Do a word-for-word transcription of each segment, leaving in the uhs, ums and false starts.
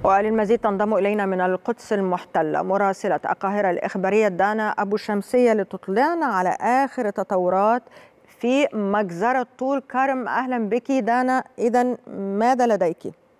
وللمزيد تنضم إلينا من القدس المحتلة مراسلة القاهرة الإخبارية دانا أبو شمسية لتطلعنا على آخر التطورات في مجزرة طول كرم. أهلا بك دانا، إذن ماذا لديك؟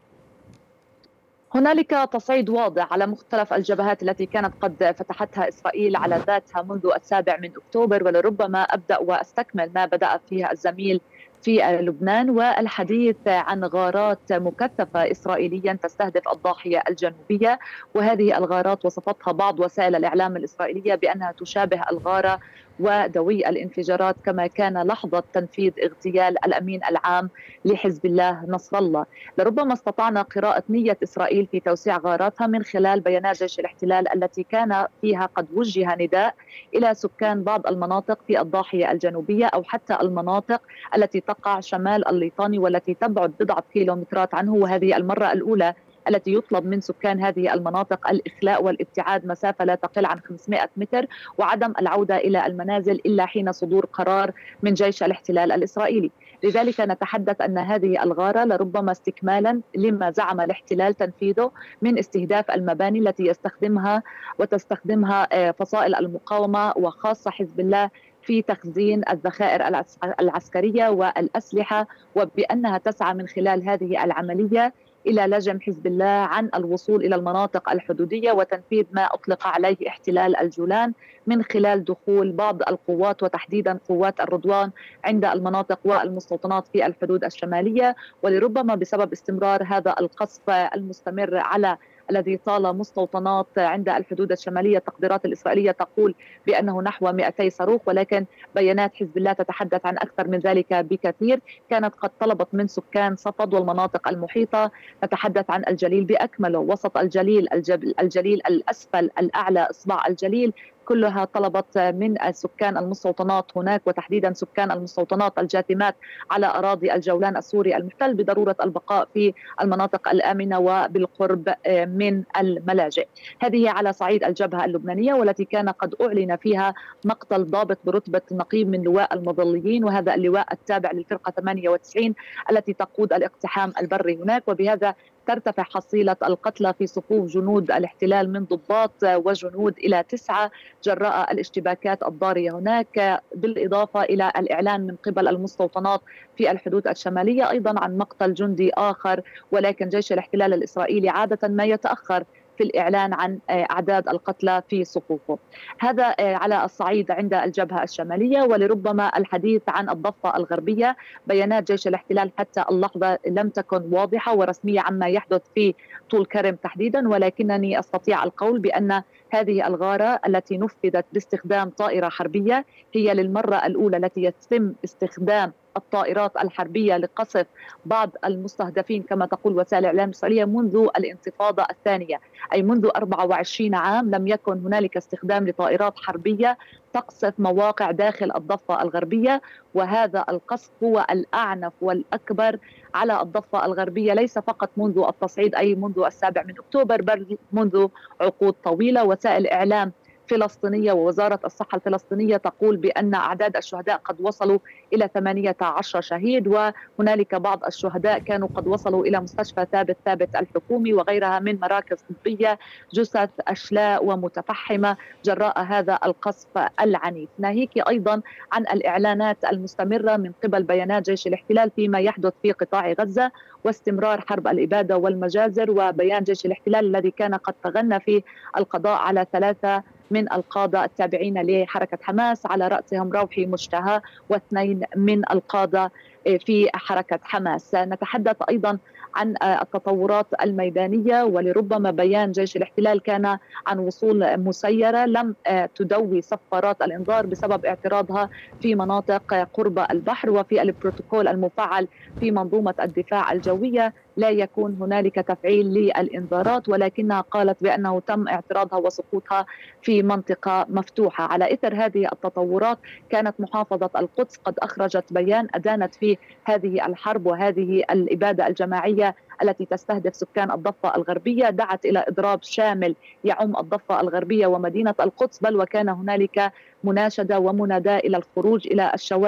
هنالك تصعيد واضح على مختلف الجبهات التي كانت قد فتحتها إسرائيل على ذاتها منذ السابع من أكتوبر، ولربما أبدأ وأستكمل ما بدأ فيها الزميل في لبنان، والحديث عن غارات مكثفة إسرائيليا تستهدف الضاحية الجنوبية. وهذه الغارات وصفتها بعض وسائل الإعلام الإسرائيلية بأنها تشابه الغارة ودوي الانفجارات كما كان لحظة تنفيذ اغتيال الأمين العام لحزب الله نصر الله. لربما استطعنا قراءة نية إسرائيل في توسيع غاراتها من خلال بيانات جيش الاحتلال التي كان فيها قد وجه نداء إلى سكان بعض المناطق في الضاحية الجنوبية أو حتى المناطق التي تقع شمال الليطاني والتي تبعد بضعة كيلومترات عنه، وهذه المرة الأولى التي يطلب من سكان هذه المناطق الإخلاء والابتعاد مسافة لا تقل عن خمسمائة متر وعدم العودة إلى المنازل إلا حين صدور قرار من جيش الاحتلال الإسرائيلي. لذلك نتحدث أن هذه الغارة لربما استكمالا لما زعم الاحتلال تنفيذه من استهداف المباني التي يستخدمها وتستخدمها فصائل المقاومة وخاصة حزب الله في تخزين الذخائر العسكرية والأسلحة، وبأنها تسعى من خلال هذه العملية إلى لجم حزب الله عن الوصول إلى المناطق الحدودية وتنفيذ ما أطلق عليه احتلال الجولان من خلال دخول بعض القوات وتحديدا قوات الرضوان عند المناطق والمستوطنات في الحدود الشمالية. ولربما بسبب استمرار هذا القصف المستمر على الذي طال مستوطنات عند الحدود الشمالية، التقديرات الإسرائيلية تقول بأنه نحو مئتي صاروخ، ولكن بيانات حزب الله تتحدث عن أكثر من ذلك بكثير. كانت قد طلبت من سكان صفد والمناطق المحيطة، نتحدث عن الجليل بأكمله، وسط الجليل، الجليل الأسفل، الأعلى، إصبع الجليل، كلها طلبت من سكان المستوطنات هناك وتحديدا سكان المستوطنات الجاثمات على أراضي الجولان السوري المحتل بضرورة البقاء في المناطق الآمنة وبالقرب من الملاجئ. هذه على صعيد الجبهة اللبنانية، والتي كان قد أعلن فيها مقتل ضابط برتبة نقيب من لواء المظليين، وهذا اللواء التابع للفرقة ثمانية وتسعين التي تقود الاقتحام البري هناك. وبهذا ترتفع حصيلة القتلى في صفوف جنود الاحتلال من ضباط وجنود إلى تسعة جراء الاشتباكات الضارية هناك، بالإضافة إلى الإعلان من قبل المستوطنات في الحدود الشمالية أيضا عن مقتل جندي آخر، ولكن جيش الاحتلال الإسرائيلي عادة ما يتأخر في الإعلان عن أعداد القتلى في صفوفه. هذا على الصعيد عند الجبهة الشمالية. ولربما الحديث عن الضفة الغربية، بيانات جيش الاحتلال حتى اللحظة لم تكن واضحة ورسمية عما يحدث في طول كرم تحديدا، ولكنني أستطيع القول بأن هذه الغارة التي نفذت باستخدام طائرة حربية هي للمرة الأولى التي يتم استخدام الطائرات الحربية لقصف بعض المستهدفين كما تقول وسائل الإعلام الإسرائيلية منذ الانتفاضة الثانية، أي منذ أربعة وعشرين عام لم يكن هنالك استخدام لطائرات حربية تقصف مواقع داخل الضفة الغربية. وهذا القصف هو الأعنف والأكبر على الضفة الغربية، ليس فقط منذ التصعيد أي منذ السابع من أكتوبر، بل منذ عقود طويلة. وسائل إعلام فلسطينية ووزارة الصحة الفلسطينية تقول بأن أعداد الشهداء قد وصلوا إلى ثمانية عشر شهيد، وهنالك بعض الشهداء كانوا قد وصلوا إلى مستشفى ثابت ثابت الحكومي وغيرها من مراكز طبية، جثث أشلاء ومتفحمة جراء هذا القصف العنيف. ناهيك أيضا عن الإعلانات المستمرة من قبل بيانات جيش الاحتلال فيما يحدث في قطاع غزة واستمرار حرب الإبادة والمجازر، وبيان جيش الاحتلال الذي كان قد تغنى في القضاء على ثلاثة من القادة التابعين لحركة حماس على رأسهم روحي مشتهى واثنين من القادة في حركة حماس. نتحدث أيضا عن التطورات الميدانية، ولربما بيان جيش الاحتلال كان عن وصول مسيرة لم تدوي صفارات الإنذار بسبب اعتراضها في مناطق قرب البحر، وفي البروتوكول المفعل في منظومة الدفاع الجوية لا يكون هنالك تفعيل للإنذارات، ولكنها قالت بأنه تم اعتراضها وسقوطها في منطقة مفتوحة. على إثر هذه التطورات كانت محافظة القدس قد أخرجت بيان أدانت فيه هذه الحرب وهذه الإبادة الجماعية التي تستهدف سكان الضفة الغربية، دعت إلى إضراب شامل يعم الضفة الغربية ومدينة القدس، بل وكان هنالك مناشدة ومناداة إلى الخروج إلى الشوارع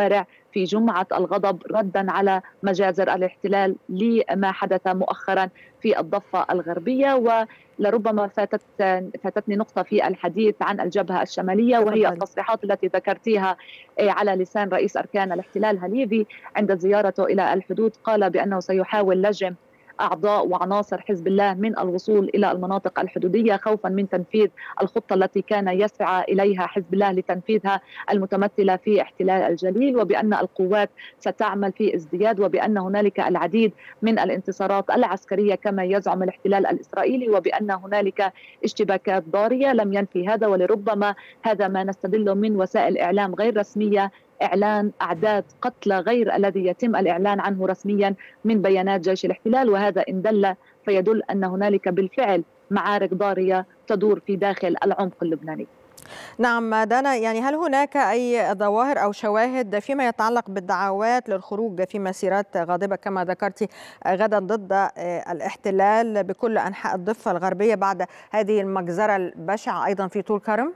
في جمعة الغضب ردا على مجازر الاحتلال لما حدث مؤخرا في الضفة الغربية. ولربما فاتت فاتتني نقطة في الحديث عن الجبهة الشمالية، وهي التصريحات التي ذكرتيها على لسان رئيس أركان الاحتلال هليفي عند زيارته إلى الحدود. قال بأنه سيحاول لجم أعضاء وعناصر حزب الله من الوصول إلى المناطق الحدودية خوفا من تنفيذ الخطة التي كان يسعى إليها حزب الله لتنفيذها المتمثلة في احتلال الجليل، وبأن القوات ستعمل في ازدياد، وبأن هنالك العديد من الانتصارات العسكرية كما يزعم الاحتلال الإسرائيلي، وبأن هنالك اشتباكات ضارية. لم ينفي هذا، ولربما هذا ما نستدله من وسائل إعلام غير رسمية، إعلان أعداد قتلى غير الذي يتم الإعلان عنه رسميا من بيانات جيش الاحتلال، وهذا إن دل فيدل أن هنالك بالفعل معارك ضارية تدور في داخل العمق اللبناني. نعم دانا، يعني هل هناك أي ظواهر أو شواهد فيما يتعلق بالدعوات للخروج في مسيرات غاضبة كما ذكرتي غدا ضد الاحتلال بكل أنحاء الضفة الغربية بعد هذه المجزرة البشعة أيضا في طول كرم؟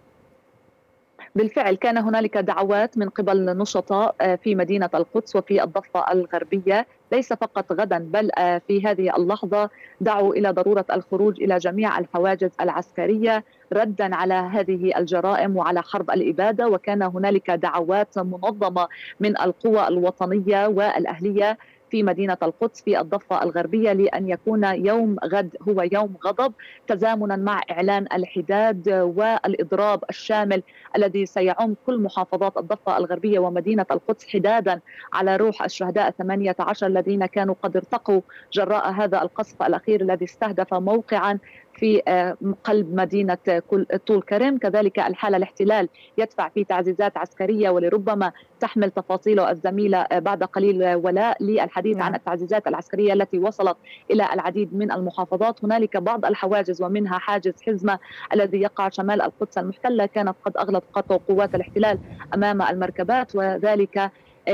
بالفعل كان هنالك دعوات من قبل نشطاء في مدينة القدس وفي الضفة الغربية، ليس فقط غدا بل في هذه اللحظة دعوا إلى ضرورة الخروج إلى جميع الحواجز العسكرية ردا على هذه الجرائم وعلى حرب الإبادة. وكان هنالك دعوات منظمة من القوى الوطنية والأهلية في مدينة القدس في الضفة الغربية لأن يكون يوم غد هو يوم غضب، تزامنا مع إعلان الحداد والإضراب الشامل الذي سيعم كل محافظات الضفة الغربية ومدينة القدس حدادا على روح الشهداء الثمانية عشر الذين كانوا قد ارتقوا جراء هذا القصف الأخير الذي استهدف موقعا في قلب مدينة طول كرم. كذلك الحالة الاحتلال يدفع في تعزيزات عسكرية، ولربما تحمل تفاصيله الزميلة بعد قليل ولاء للحديث عن التعزيزات العسكرية التي وصلت إلى العديد من المحافظات. هنالك بعض الحواجز ومنها حاجز حزمة الذي يقع شمال القدس المحتلة كانت قد أغلقت قوات الاحتلال أمام المركبات، وذلك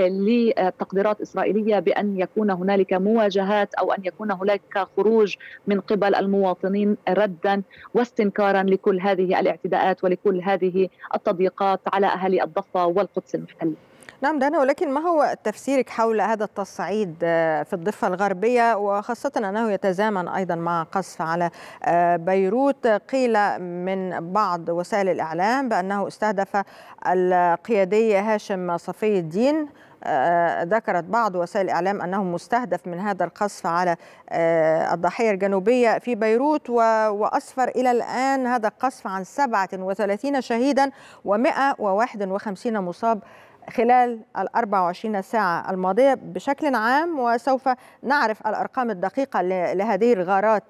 لتقديرات إسرائيلية بأن يكون هنالك مواجهات أو أن يكون هنالك خروج من قبل المواطنين ردا واستنكارا لكل هذه الاعتداءات ولكل هذه التضييقات على أهالي الضفة والقدس المحتلة. نعم دانا، ولكن ما هو تفسيرك حول هذا التصعيد في الضفة الغربية، وخاصة أنه يتزامن أيضا مع قصف على بيروت؟ قيل من بعض وسائل الإعلام بأنه استهدف القيادي هاشم صفي الدين، ذكرت بعض وسائل الإعلام أنه مستهدف من هذا القصف على الضاحية الجنوبية في بيروت، وأسفر إلى الآن هذا القصف عن سبعة وثلاثين شهيدا ومئة وواحد وخمسين مصاب خلال الأربع وعشرين ساعة الماضية بشكل عام، وسوف نعرف الأرقام الدقيقة لهذه الغارات.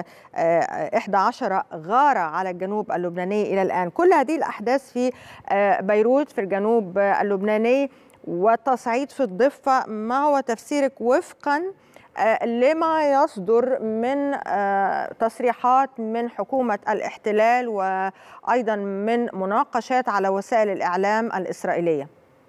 إحدى عشرة غارة على الجنوب اللبناني إلى الآن. كل هذه الأحداث في بيروت في الجنوب اللبناني والتصعيد في الضفة، ما هو تفسيرك وفقا لما يصدر من تصريحات من حكومة الاحتلال وأيضا من مناقشات على وسائل الإعلام الإسرائيلية؟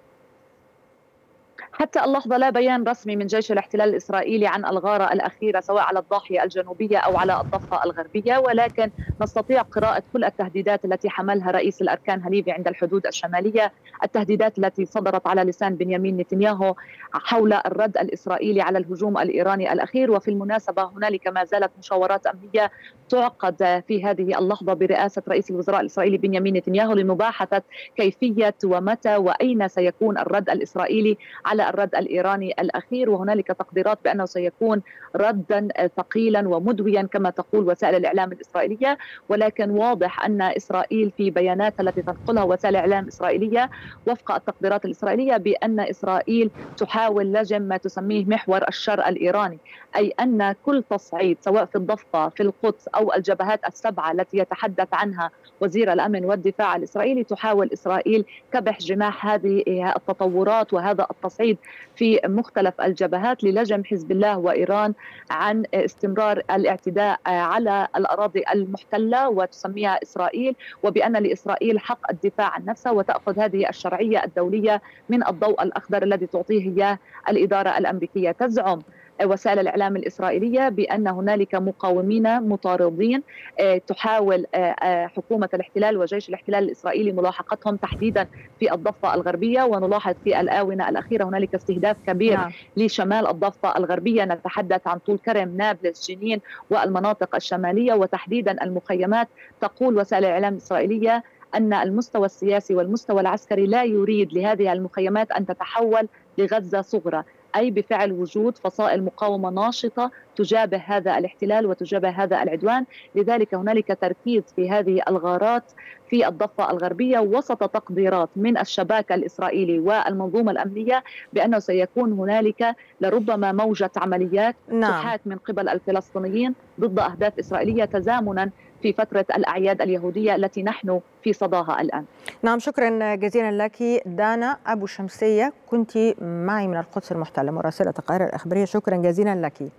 حتى اللحظة لا بيان رسمي من جيش الاحتلال الإسرائيلي عن الغارة الأخيرة سواء على الضاحية الجنوبية أو على الضفة الغربية، ولكن نستطيع قراءة كل التهديدات التي حملها رئيس الأركان هليفي عند الحدود الشمالية، التهديدات التي صدرت على لسان بنيامين نتنياهو حول الرد الإسرائيلي على الهجوم الإيراني الأخير. وفي المناسبة هنالك ما زالت مشاورات أمنية تعقد في هذه اللحظة برئاسة رئيس الوزراء الإسرائيلي بنيامين نتنياهو لمباحثة كيفية ومتى وأين سيكون الرد الإسرائيلي على الرد الإيراني الأخير. وهنالك تقديرات بأنه سيكون ردا ثقيلا ومدويا كما تقول وسائل الإعلام الإسرائيلية، ولكن واضح أن إسرائيل في بيانات التي تنقلها وسائل الإعلام الإسرائيلية وفق التقديرات الإسرائيلية بأن إسرائيل تحاول لجم ما تسميه محور الشر الإيراني، أي أن كل تصعيد سواء في الضفة في القدس أو الجبهات السبعة التي يتحدث عنها وزير الأمن والدفاع الإسرائيلي، تحاول إسرائيل كبح جماح هذه التطورات وهذا التصعيد في مختلف الجبهات للجم حزب الله وإيران عن استمرار الاعتداء على الأراضي المحتلة وتسميها إسرائيل، وبأن لإسرائيل حق الدفاع عن نفسها وتأخذ هذه الشرعية الدولية من الضوء الأخضر الذي تعطيه إياه الإدارة الأمريكية. تزعم وسائل الإعلام الإسرائيلية بأن هنالك مقاومين مطاردين تحاول حكومة الاحتلال وجيش الاحتلال الإسرائيلي ملاحقتهم تحديدا في الضفة الغربية. ونلاحظ في الآونة الأخيرة هنالك استهداف كبير نعم. لشمال الضفة الغربية، نتحدث عن طول كرم، نابلس، جنين والمناطق الشمالية وتحديدا المخيمات. تقول وسائل الإعلام الإسرائيلية أن المستوى السياسي والمستوى العسكري لا يريد لهذه المخيمات أن تتحول لغزة صغرى، أي بفعل وجود فصائل مقاومة ناشطة تجابه هذا الاحتلال وتجابه هذا العدوان. لذلك هنالك تركيز في هذه الغارات في الضفة الغربية وسط تقديرات من الشباك الإسرائيلي والمنظومة الأمنية بأنه سيكون هنالك لربما موجة عمليات نعم. تحاك من قبل الفلسطينيين ضد أهداف إسرائيلية تزامنا في فترة الأعياد اليهودية التي نحن في صداها الآن. نعم، شكرا جزيلا لك دانا أبو شمسية، كنت معي من القدس المحتلة مراسلة القاهرة الإخبارية، شكرا جزيلا لك.